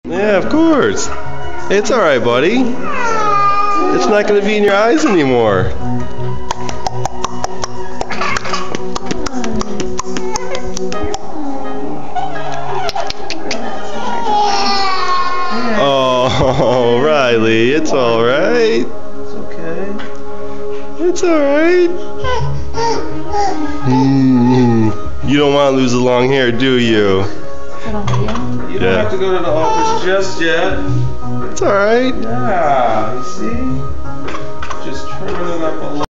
Yeah, of course. It's alright, buddy. It's not going to be in your eyes anymore. Oh, Riley, it's alright. It's okay. It's alright. You don't want to lose the long hair, do you? You don't have to go to the office just yet. It's alright. Yeah, you see? Just trimming it up a little.